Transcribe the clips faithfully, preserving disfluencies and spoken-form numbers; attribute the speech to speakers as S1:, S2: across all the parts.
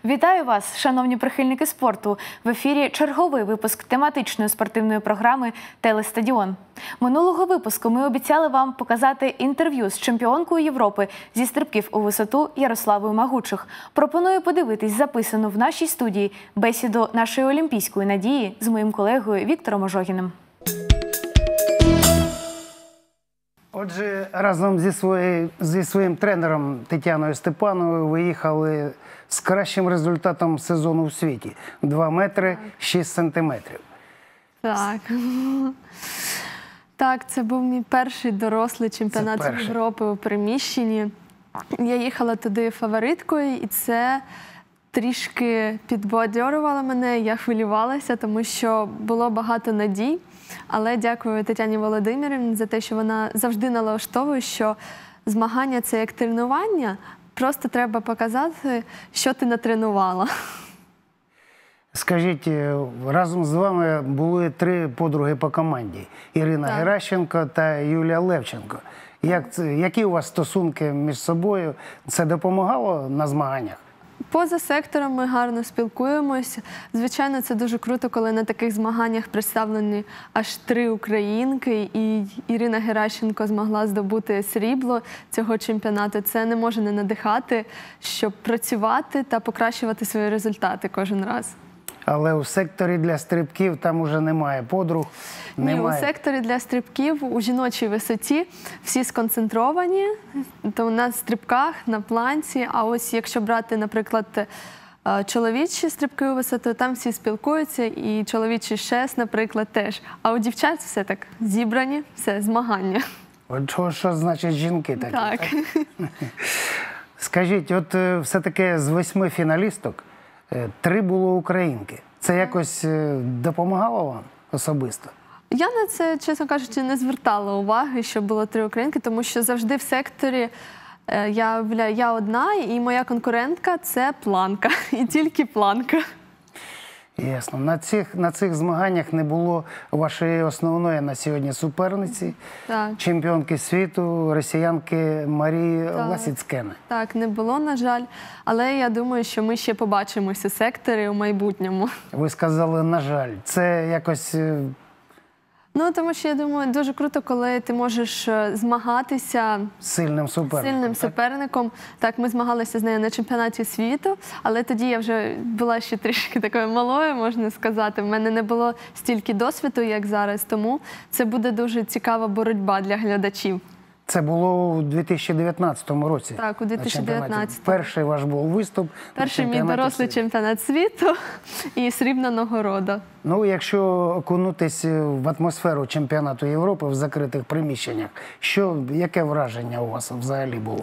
S1: Вітаю вас, шановні прихильники спорту! В ефірі черговий випуск тематичної спортивної програми «Телестадіон». Минулого випуску ми обіцяли вам показати інтерв'ю з чемпіонкою Європи зі стрибків у висоту Ярославою Магучих. Пропоную подивитись записану в нашій студії бесіду нашої олімпійської надії з моїм колегою Віктором Ожогіним.
S2: Отже, разом зі, своєю, зі своїм тренером Тетяною Степановою ви їхали з кращим результатом сезону у світі – два метри шість сантиметрів.
S3: Так. Так, це був мій перший дорослий чемпіонат Європи у приміщенні. Я їхала туди фавориткою, і це трішки підбадьорювало мене, я хвилювалася, тому що було багато надій. Але дякую Тетяні Володимирівні за те, що вона завжди налаштовує, що змагання – це як тренування, просто треба показати, що ти натренувала.
S2: Скажіть, разом з вами були три подруги по команді – Ірина так. Геращенко та Юлія Левченко. Як, які у вас стосунки між собою? Це допомагало на змаганнях?
S3: Поза сектором ми гарно спілкуємося. Звичайно, це дуже круто, коли на таких змаганнях представлені аж три українки, і Ірина Геращенко змогла здобути срібло цього чемпіонату. Це не може не надихати, щоб працювати та покращувати свої результати кожен раз.
S2: Але у секторі для стрибків там уже немає подруг? Немає.
S3: Ні, у секторі для стрибків у жіночій висоті всі сконцентровані, то на стрибках, на планці. А ось якщо брати, наприклад, чоловічі стрибки у висоту, там всі спілкуються, і чоловічий шест, наприклад, теж. А у дівчат все так зібрані, все, змагання.
S2: От що, що значить жінки такі?
S3: Так.
S2: так? Скажіть, от все-таки з восьми фіналісток три було українки. Це якось допомагало вам особисто?
S3: Я на це, чесно кажучи, не звертала уваги, що було три українки, тому що завжди в секторі я, я одна, і моя конкурентка – це планка, і тільки планка.
S2: Ясно. На цих, на цих змаганнях не було вашої основної на сьогодні суперниці, так. чемпіонки світу, росіянки Марії так. Ласіцкене.
S3: Так, не було, на жаль. Але я думаю, що ми ще побачимося у секторі у майбутньому.
S2: Ви сказали «на жаль». Це якось...
S3: Ну, тому що, я думаю, дуже круто, коли ти можеш змагатися
S2: з сильним суперником.
S3: Сильним
S2: так?
S3: суперником. Так, ми змагалися з нею на чемпіонаті світу, але тоді я вже була ще трішки такою малою, можна сказати. В мене не було стільки досвіду, як зараз, тому це буде дуже цікава боротьба для глядачів.
S2: Це було у дві тисячі дев'ятнадцятому році?
S3: Так, у дві тисячі дев'ятнадцятому.
S2: Перший ваш був виступ.
S3: Перший мій дорослий чемпіонат світу і срібна нагорода.
S2: Ну, якщо окунутись в атмосферу чемпіонату Європи в закритих приміщеннях, що, яке враження у вас взагалі було?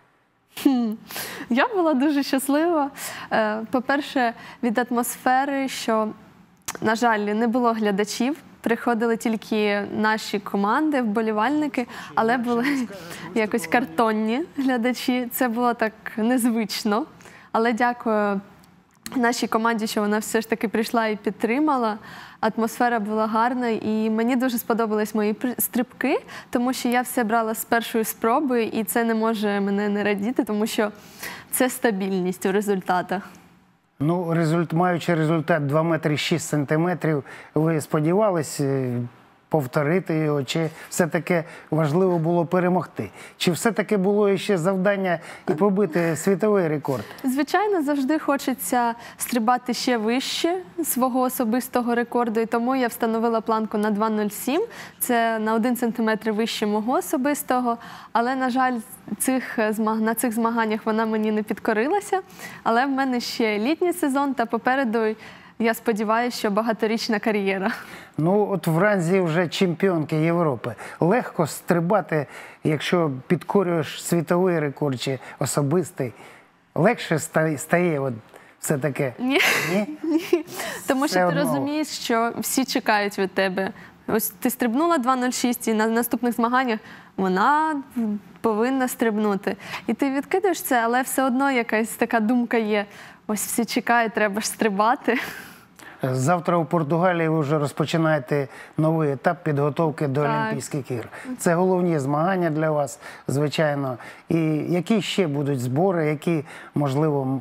S3: Я була дуже щаслива. По-перше, від атмосфери, що, на жаль, не було глядачів. Приходили тільки наші команди, вболівальники, але були якось картонні глядачі. Це було так незвично. Але дякую нашій команді, що вона все ж таки прийшла і підтримала. Атмосфера була гарна, і мені дуже сподобались мої стрибки, тому що я все брала з першої спроби, і це не може мене не радіти, тому що це стабільність у результатах.
S2: Ну, результ, маючи результат два метри шість сантиметрів, ви сподівалися повторити його? Чи все-таки важливо було перемогти? Чи все-таки було ще завдання і побити світовий рекорд?
S3: Звичайно, завжди хочеться стрибати ще вище свого особистого рекорду, і тому я встановила планку на два нуль сім. Це на один сантиметр вище мого особистого, але, на жаль, цих, на цих змаганнях вона мені не підкорилася. Але в мене ще літній сезон та попереду, я сподіваюся, що багаторічна кар'єра.
S2: Ну, от в ранзі вже чемпіонки Європи. Легко стрибати, якщо підкорюєш світовий рекорд чи особистий. Легше стає от все таке?
S3: Ні. Ні? Ні. Тому що ти розумієш, що всі чекають від тебе. Ось ти стрибнула два нуль шість, і на наступних змаганнях вона повинна стрибнути. І ти відкидаєш це, але все одно якась така думка є. Ось всі чекають, треба ж стрибати.
S2: Завтра у Португалії ви вже розпочинаєте новий етап підготовки до
S3: так.
S2: Олімпійських ігор. Це головні змагання для вас, звичайно. І які ще будуть збори, які, можливо,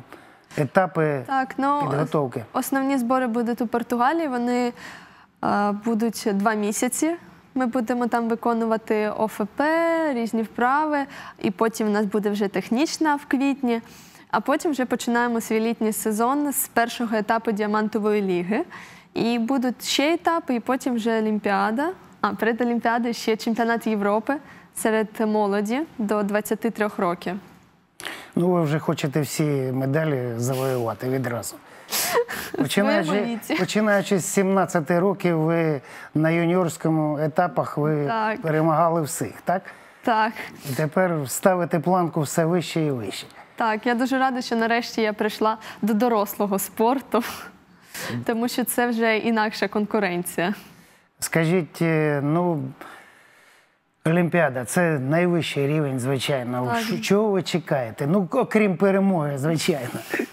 S2: етапи
S3: Так, ну,
S2: підготовки?
S3: основні збори будуть у Португалії, вони е, будуть два місяці. Ми будемо там виконувати О Ф П, різні вправи, і потім у нас буде вже технічна в квітні, а потім вже починаємо свій літній сезон з першого етапу Діамантової ліги. І будуть ще етапи, і потім вже Олімпіада. А, перед Олімпіадою ще чемпіонат Європи серед молоді до двадцяти трьох років.
S2: Ну, ви вже хочете всі медалі завоювати відразу. Починаючи, починаючи з сімнадцяти років, ви на юніорському етапах ви
S3: Так.
S2: перемагали всіх, так?
S3: Так.
S2: І тепер ставите планку все вище і вище.
S3: Так, я дуже рада, що нарешті я прийшла до дорослого спорту, тому що це вже інакша конкуренція.
S2: Скажіть, е, ну, Олімпіада – це найвищий рівень, звичайно.
S3: Так.
S2: Що- Чого ви чекаєте? Ну, окрім перемоги, звичайно.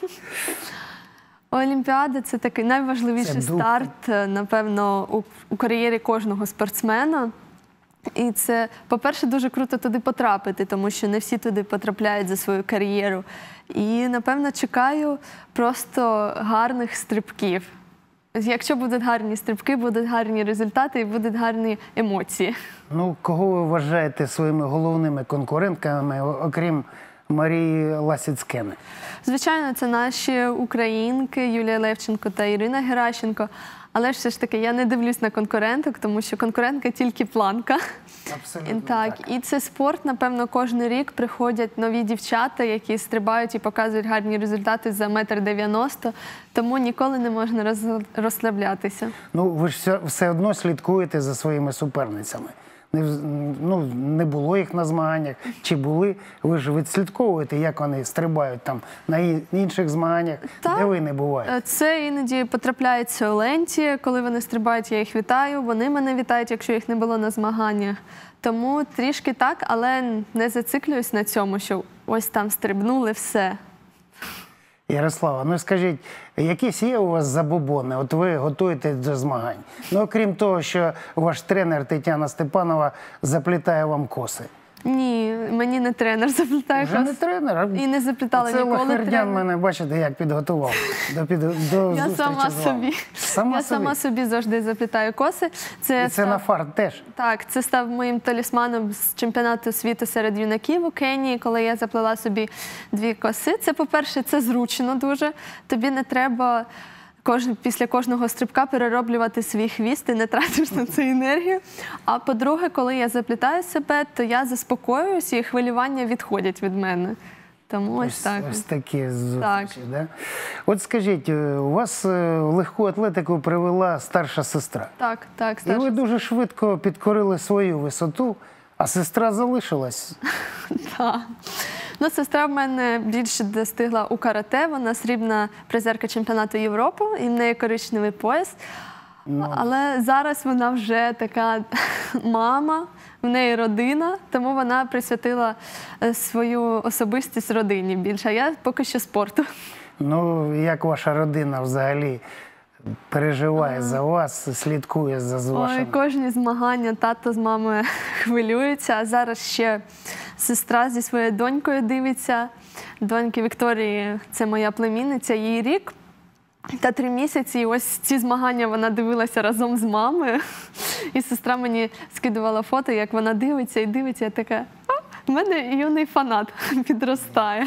S3: Олімпіада – це такий найважливіший
S2: Це дух.
S3: старт, е, напевно, у, у кар'єрі кожного спортсмена. І це, по-перше, дуже круто туди потрапити, тому що не всі туди потрапляють за свою кар'єру. І, напевно, чекаю просто гарних стрибків. Якщо будуть гарні стрибки, будуть гарні результати і будуть гарні емоції.
S2: Ну, кого ви вважаєте своїми головними конкурентками, о- окрім Марії Ласіцкени?
S3: Звичайно, це наші українки Юлія Левченко та Ірина Геращенко. Але ж все ж таки я не дивлюсь на конкуренток, тому що конкурентка тільки планка.
S2: Абсолютно
S3: Так, і це спорт, напевно, кожен рік приходять нові дівчата, які стрибають і показують гарні результати за метр дев'яносто, тому ніколи не можна роз- розслаблятися.
S2: Ну, ви ж все, все одно слідкуєте за своїми суперницями. Не, в- ну, не було їх на змаганнях, чи були. Ви ж відслідковуєте, як вони стрибають там на і- інших змаганнях,
S3: Так.
S2: де ви не буваєте.
S3: Е, Це іноді потрапляється у ленті, коли вони стрибають, я їх вітаю, вони мене вітають, якщо їх не було на змаганнях. Тому трішки так, але не зациклююсь на цьому, що ось там стрибнули, все.
S2: Ярослава, ну скажіть, якісь є у вас забобони? От ви готуєтесь до змагань. Ну, окрім того, що ваш тренер Тетяна Степанова заплітає вам коси.
S3: Ні, мені не тренер заплітає
S2: Вже не
S3: коси.
S2: тренер, а
S3: І не заплітала
S2: це
S3: ніколи
S2: Лахвердян
S3: тренер.
S2: мене, бачите, як підготував до, під, до
S3: Я
S2: зустрічі
S3: сама
S2: з вами.
S3: собі.
S2: Сама
S3: Я
S2: собі?
S3: сама собі завжди заплітаю коси. Це,
S2: І це
S3: став-
S2: на фарт теж?
S3: Так, це став моїм талісманом з чемпіонату світу серед юнаків у Кенії, коли я заплела собі дві коси. Це, по-перше, це зручно дуже. Тобі не треба кожен, після кожного стрибка перероблювати свій хвіст, ти не тратиш на це енергію. А по-друге, коли я заплітаю себе, то я заспокоююся і хвилювання відходять від мене. Тому ось,
S2: Ось,
S3: так.
S2: ось такі зустрічі,
S3: Так.
S2: да? От скажіть, е, у вас е, в легку атлетику привела старша сестра.
S3: Так, так,
S2: І ви
S3: старша.
S2: дуже швидко підкорили свою висоту, а сестра залишилась.
S3: Так. Ну, сестра в мене більше достигла у карате. Вона срібна призерка чемпіонату Європи, і в неї коричневий пояс. Але зараз вона вже така мама, в неї родина, тому вона присвятила е, свою особистість родині більше. А я поки що спорту.
S2: Ну, як ваша родина взагалі переживає за вас, слідкує за з
S3: Ой,
S2: вашим...
S3: кожні змагання тато з мамою хвилюються, а зараз ще сестра зі своєю донькою дивиться. Доньки Вікторії – це моя племінниця, їй рік та три місяці. І ось ці змагання вона дивилася разом з мамою. І сестра мені скидувала фото, як вона дивиться і дивиться. Я така, «А, в мене юний фанат підростає».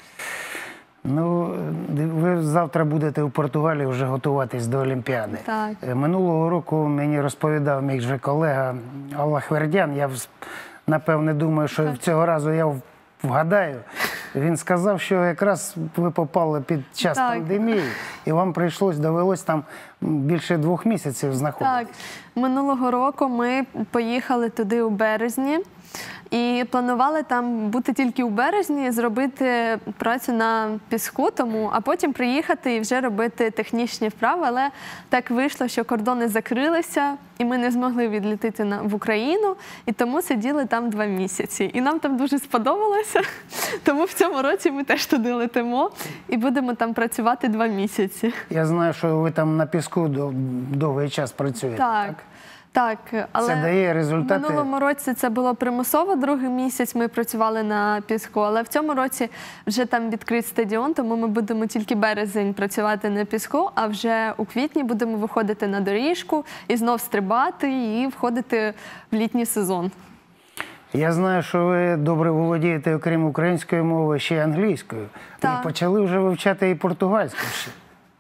S2: Ну, ви завтра будете у Португалії вже готуватись до Олімпіади.
S3: Так.
S2: Е, Минулого року мені розповідав мій же колега Лахвердян, я вз- напевне думаю, що цього разу я в- вгадаю. Він сказав, що якраз ви попали під час
S3: Так.
S2: пандемії, і вам прийшлось, довелось там більше двох місяців знаходитись.
S3: Так, минулого року ми поїхали туди у березні і планували там бути тільки у березні, зробити працю на піску, тому, а потім приїхати і вже робити технічні вправи. Але так вийшло, що кордони закрилися, і ми не змогли відлітити на, в Україну, і тому сиділи там два місяці. І нам там дуже сподобалося, тому в цьому році ми теж туди летимо і будемо там працювати два місяці.
S2: Я знаю, що ви там на піску дов- довгий час працюєте.
S3: Так. Так, але
S2: Це дає
S3: в
S2: результати.
S3: минулому році це було примусово, другий місяць ми працювали на піску, але в цьому році вже там відкрит стадіон, тому ми будемо тільки березень працювати на піску, а вже у квітні будемо виходити на доріжку і знов стрибати і входити в літній сезон.
S2: Я знаю, що ви добре володієте, окрім української мови, ще й англійською.
S3: Так.
S2: І почали вже вивчати і португальську ще.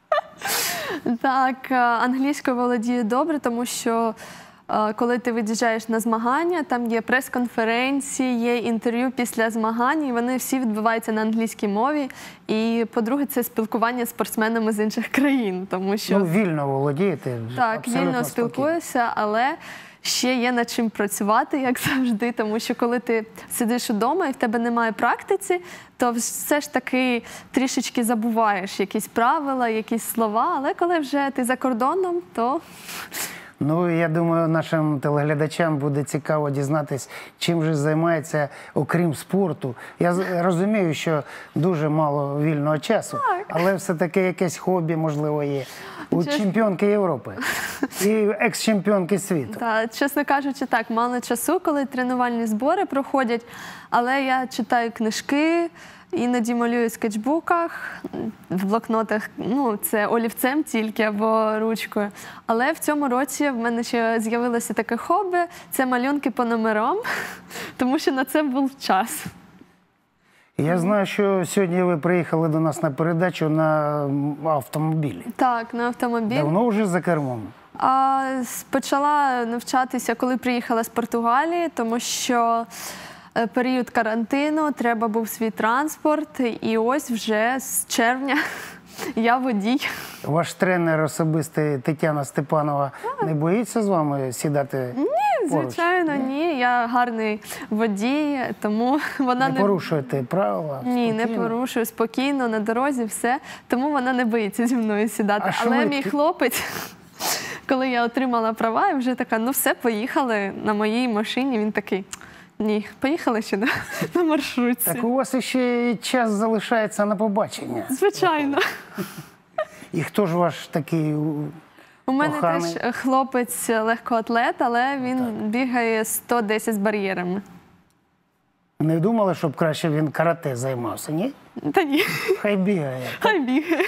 S3: Так, англійською володію добре, тому що е, коли ти від'їжджаєш на змагання, там є прес-конференції, є інтерв'ю після змагань, і вони всі відбуваються на англійській мові. І, по-друге, це спілкування з спортсменами з інших країн, тому що
S2: Ну, вільно володієте.
S3: так,
S2: абсолютно
S3: вільно
S2: спокійно.
S3: спілкуюся, але ще є над чим працювати, як завжди, тому що коли ти сидиш вдома і в тебе немає практиці, то все ж таки трішечки забуваєш якісь правила, якісь слова, але коли вже ти за кордоном, то
S2: Ну, я думаю, нашим телеглядачам буде цікаво дізнатись, чим же займається, окрім спорту. Я з- розумію, що дуже мало вільного часу, але все-таки якесь хобі, можливо, є. У
S3: Чесно-
S2: чемпіонки Європи і екс-чемпіонки світу.
S3: та, чесно кажучи, так, мало часу, коли тренувальні збори проходять, але я читаю книжки, іноді малюю в скетчбуках, в блокнотах, ну, це олівцем тільки або ручкою. Але в цьому році в мене ще з'явилося таке хобі – це малюнки по номерам, тому що на це був час.
S2: Я знаю, що сьогодні ви приїхали до нас на передачу на м, автомобілі.
S3: Так, на автомобіль.
S2: Давно вже за кермом?
S3: А, с- почала навчатися, коли приїхала з Португалії, тому що е, період карантину, треба був свій транспорт, і ось вже з червня я водій.
S2: Ваш тренер особистий Тетяна Степанова не боїться з вами сідати поруч?
S3: Звичайно, ні, я гарний водій, тому вона
S2: Не
S3: не,
S2: порушуєте правила?
S3: ні, не
S2: спокійно?
S3: порушую, спокійно, на дорозі, все, тому вона не боїться зі мною сідати.
S2: А
S3: Але
S2: швидкі-
S3: мій хлопець, коли я отримала права, і вже така, ну все, поїхали на моїй машині, він такий, ні, поїхали ще на, на маршрутці.
S2: Так у вас ще час залишається на побачення.
S3: Звичайно.
S2: І хто ж ваш такий? у-
S3: У мене
S2: Коханий.
S3: теж хлопець легкоатлет, але він бігає сто десять з бар'єрами.
S2: Не думали, щоб краще він карате займався, ні?
S3: Та ні,
S2: Хай бігає.
S3: хай бігає.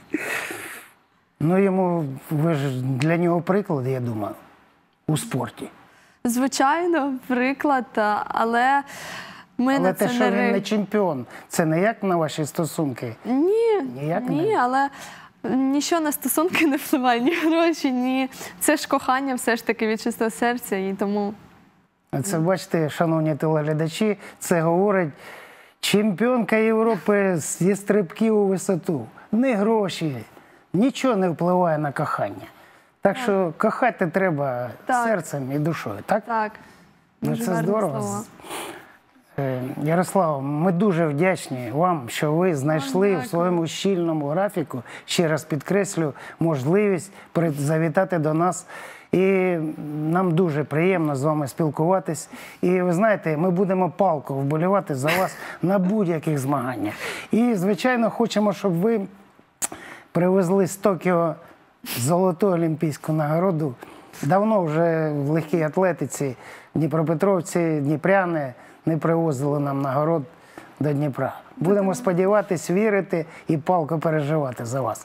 S2: Ну йому, ви ж для нього приклад, я думаю, у спорті.
S3: Звичайно, приклад, а, але ми
S2: Але
S3: на
S2: те,
S3: це
S2: що
S3: не
S2: він
S3: ри-
S2: не чемпіон, це не як на ваші стосунки?
S3: Ні,
S2: Ніяк
S3: ні,
S2: не?
S3: але нічого на стосунки не впливає, ні гроші, ні. Це ж кохання все ж таки від чистого серця, і тому
S2: Це, бачите, шановні телеглядачі, це говорить чемпіонка Європи зі стрибків у висоту. Не гроші, нічого не впливає на кохання. Так що кохати треба
S3: Так.
S2: серцем і душою, так?
S3: так.
S2: Ну,
S3: Дуже
S2: це
S3: гарне
S2: здорово.
S3: слово.
S2: Е, Ярослав, ми дуже вдячні вам, що ви знайшли в своєму щільному графіку, ще раз підкреслю, можливість при- завітати до нас. І нам дуже приємно з вами спілкуватись. І ви знаєте, ми будемо палко вболівати за вас на будь-яких змаганнях. І, звичайно, хочемо, щоб ви привезли з Токіо золоту олімпійську нагороду. Давно вже в легкій атлетиці дніпропетровці, дніпряни не привозили нам нагород до Дніпра. Будемо сподіватись, вірити і палко переживати за вас.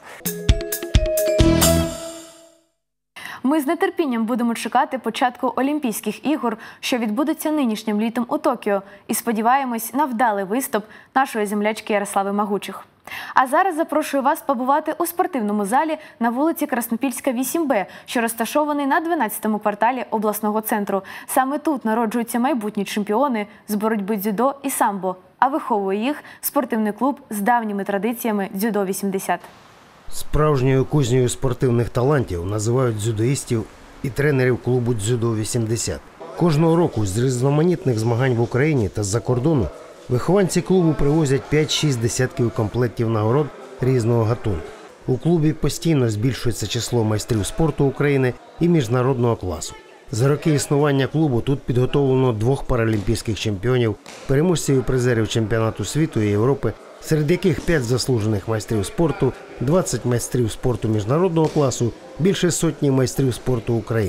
S1: Ми з нетерпінням будемо чекати початку Олімпійських ігор, що відбудуться нинішнім літом у Токіо, і сподіваємось на вдалий виступ нашої землячки Ярослави Магучих. А зараз запрошую вас побувати у спортивному залі на вулиці Краснопільська, вісім Б, що розташований на дванадцятому кварталі обласного центру. Саме тут народжуються майбутні чемпіони з боротьби дзюдо і самбо, а виховує їх спортивний клуб з давніми традиціями «Дзюдо вісімдесят».
S4: Справжньою кузнею спортивних талантів називають дзюдоїстів і тренерів клубу «Дзюдо вісімдесят». Кожного року з різноманітних змагань в Україні та з-за кордону вихованці клубу привозять п'ять-шість десятків комплектів нагород різного гатунку. У клубі постійно збільшується число майстрів спорту України і міжнародного класу. За роки існування клубу тут підготовлено двох паралімпійських чемпіонів, переможців і призерів чемпіонату світу і Європи, серед яких п'ять заслужених майстрів спорту, двадцять майстрів спорту міжнародного класу, більше сотні майстрів спорту України.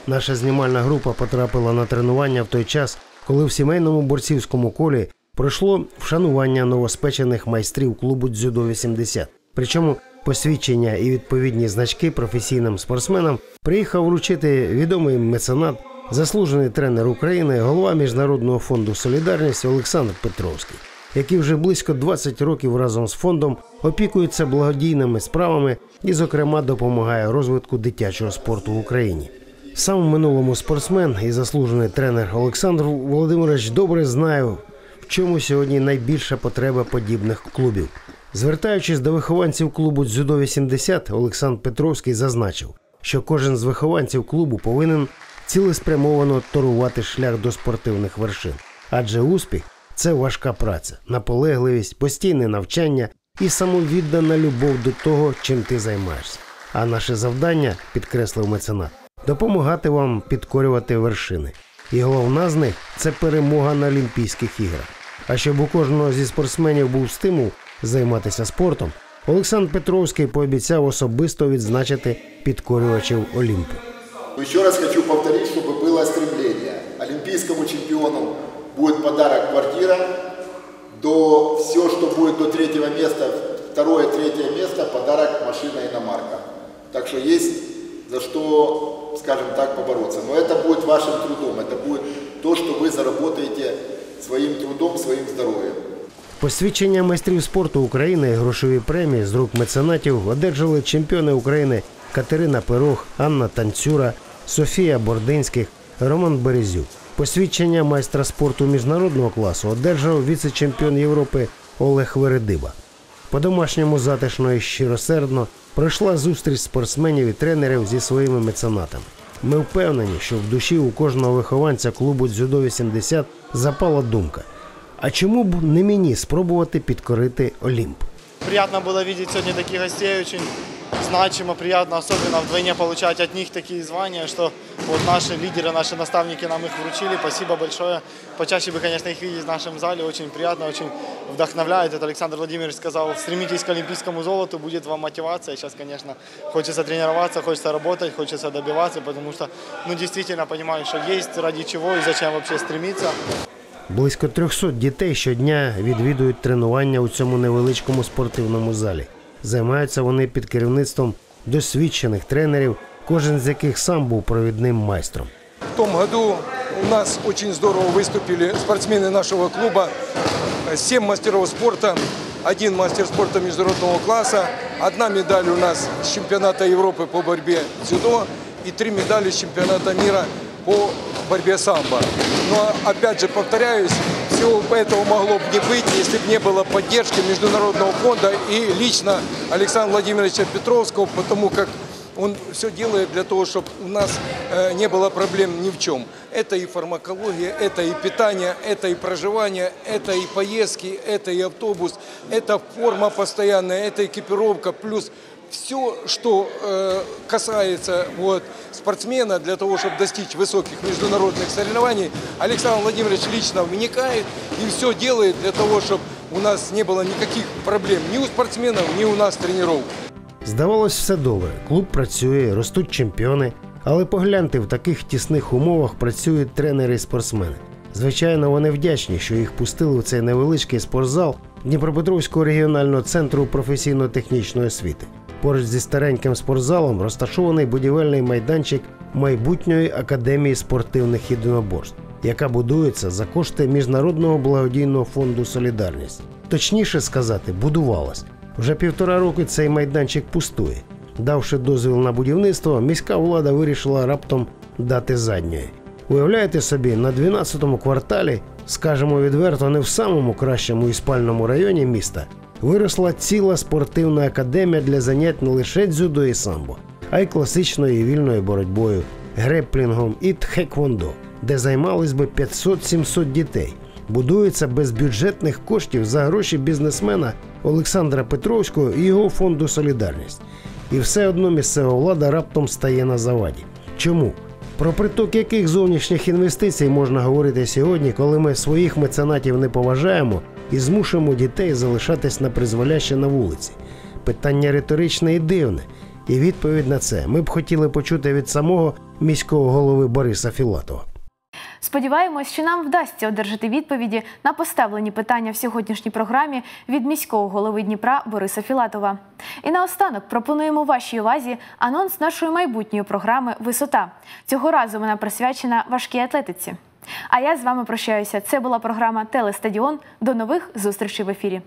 S4: Наша знімальна група потрапила на тренування в той час, коли в сімейному борцівському колі пройшло вшанування новоспечених майстрів клубу «Дзюдо вісімдесят». Причому посвідчення і відповідні значки професійним спортсменам приїхав вручити відомий меценат, заслужений тренер України, голова Міжнародного фонду «Солідарність» Олександр Петровський, який вже близько двадцять років разом з фондом опікується благодійними справами і, зокрема, допомагає розвитку дитячого спорту в Україні. Сам в минулому спортсмен і заслужений тренер Олександр Володимирович добре знає, в чому сьогодні найбільша потреба подібних клубів. Звертаючись до вихованців клубу «Дзюдо вісімдесят», Олександр Петровський зазначив, що кожен з вихованців клубу повинен цілеспрямовано торувати шлях до спортивних вершин. Адже успіх – це важка праця, наполегливість, постійне навчання і самовіддана любов до того, чим ти займаєшся. А наше завдання, підкреслив меценат, допомагати вам підкорювати вершини. І головна з них – це перемога на Олімпійських іграх. А щоб у кожного зі спортсменів був стимул займатися спортом, Олександр Петровський пообіцяв особисто відзначити підкорювачів Олімпу.
S5: Еще раз хочу повторить, чтобы было стремление. Олимпийскому чемпиону будет подарок квартира, до все, что будет до третьего места, второе, третье место, подарок машина иномарка. Так что есть за что, скажем так, побороться. Но это будет вашим трудом, это будет то, что вы заработаете своим трудом, своим здоровьем.
S4: Посвідчення майстрів спорту України і грошові премії з рук меценатів одержали чемпіони України Катерина Пирог, Анна Танцюра, Софія Бординських, Роман Березюк. Посвідчення майстра спорту міжнародного класу одержав віце-чемпіон Європи Олег Вередиба. По-домашньому затишно і щиросердно пройшла зустріч спортсменів і тренерів зі своїми меценатами. Ми впевнені, що в душі у кожного вихованця клубу «Дзюдо вісімдесят» запала думка: а чому б не мені спробувати підкорити Олімп?
S6: Приятно было видеть сегодня таких гостей, очень значимо, приятно, особенно вдвойне получать от них такие звания, что вот наши лидеры, наши наставники нам их вручили. Спасибо большое. Почаще бы, конечно, их видеть в нашем зале. Очень приятно, очень вдохновляет. Это Александр Владимирович сказал: стремитесь к олимпийскому золоту, будет вам мотивация. Сейчас, конечно, хочется тренироваться, хочется работать, хочется добиваться, потому что, ну, действительно понимаю, что есть ради чего и зачем вообще стремиться.
S4: Близько трьохсот дітей щодня відвідують тренування у цьому невеличкому спортивному залі. Займаються вони під керівництвом досвідчених тренерів, кожен з яких сам був провідним майстром.
S7: В том году у нас очень здорово выступили спортсмены нашего клуба. Семь мастеров спорта, один мастер спорта международного класса, одна медаль у нас с чемпионата Европы по борьбе дзюдо и три медали с чемпионата мира по борьбе самбо. Но опять же повторяюсь, всего этого могло бы не быть, если бы не было поддержки Международного фонда и лично Александра Владимировича Петровского, потому как он все делает для того, чтобы у нас не было проблем ни в чем. Это и фармакология, это и питание, это и проживание, это и поездки, это и автобус, это форма постоянная, это экипировка, плюс все, что э, касается вот, спортсмена для того, чтобы достичь высоких международных соревнований, Александр Владимирович лично вникает и все делает для того, чтобы у нас не было никаких проблем ни у спортсменов, ни у нас тренеров.
S4: Здавалось, все добре. Клуб працює, ростуть чемпіони. Але погляньте, в таких тісних умовах працюють тренери і спортсмени. Звичайно, вони вдячні, що їх пустили в цей невеличкий спортзал Дніпропетровського регіонального центру професійно-технічної освіти. Поруч зі стареньким спортзалом розташований будівельний майданчик майбутньої академії спортивних єдиноборств, яка будується за кошти Міжнародного благодійного фонду «Солідарність». Точніше сказати, будувалась. Вже півтора роки цей майданчик пустує. Давши дозвіл на будівництво, міська влада вирішила раптом дати задньої. Уявляєте собі, на дванадцятому кварталі, скажімо відверто, не в самому кращому і спальному районі міста, виросла ціла спортивна академія для занять не лише дзюдо і самбо, а й класичною і вільною боротьбою, греплінгом і тхеквондо, де займались би п'ятсот-сімсот дітей. Будується без бюджетних коштів за гроші бізнесмена Олександра Петровського і його фонду «Солідарність». І все одно місцева влада раптом стає на заваді. Чому? Про приток яких зовнішніх інвестицій можна говорити сьогодні, коли ми своїх меценатів не поважаємо і змушуємо дітей залишатись на призволяще на вулиці? Питання риторичне і дивне. І відповідь на це ми б хотіли почути від самого міського голови Бориса Філатова.
S1: Сподіваємось, що нам вдасться одержати відповіді на поставлені питання в сьогоднішній програмі від міського голови Дніпра Бориса Філатова. І наостанок пропонуємо вашій увазі анонс нашої майбутньої програми «Висота». Цього разу вона присвячена важкій атлетиці. А я з вами прощаюся. Це була програма «Телестадіон». До нових зустрічей в ефірі.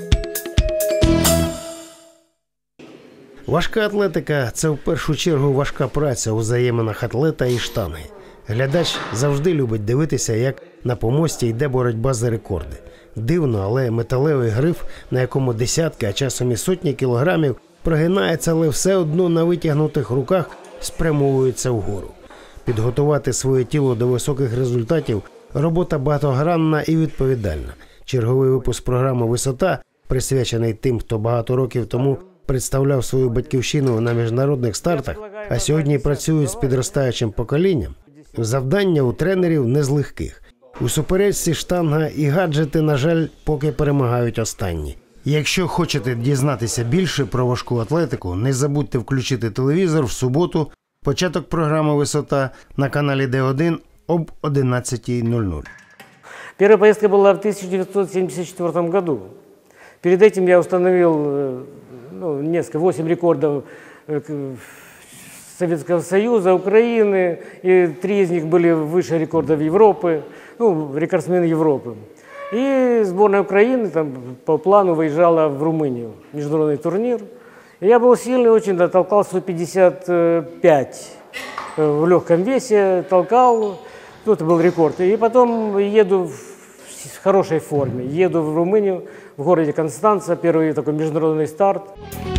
S4: Важка атлетика – це в першу чергу важка праця у взаєминах атлета і штанги. Глядач завжди любить дивитися, як на помості йде боротьба за рекорди. Дивно, але металевий гриф, на якому десятки, а часом і сотні кілограмів, прогинається, але все одно на витягнутих руках спрямовується вгору. Підготувати своє тіло до високих результатів – робота багатогранна і відповідальна. Черговий випуск програми «Висота», присвячений тим, хто багато років тому представляв свою батьківщину на міжнародних стартах, а сьогодні працюють з підростаючим поколінням. Завдання у тренерів не з легких. У суперечці штанга і гаджети, на жаль, поки перемагають останні. Якщо хочете дізнатися більше про важку атлетику, не забудьте включити телевізор в суботу, початок програми «Висота» на каналі Д один об одиннадцятій нуль нуль.
S8: Первая поездка была в тысяча девятьсот семьдесят четвёртом году. Перед этим я установил ну, несколько, восемь рекордов Советского Союза, Украины, и три из них были выше рекордов Европы, ну, рекордсмены Европы. И сборная Украины там, по плану выезжала в Румынию, международный турнир. И я был сильный, очень, да, толкал сто пятьдесят пять в легком весе, толкал, ну, это был рекорд. И потом еду в хорошей форме, еду в Румынию, в городе Констанца, первый такой международный старт.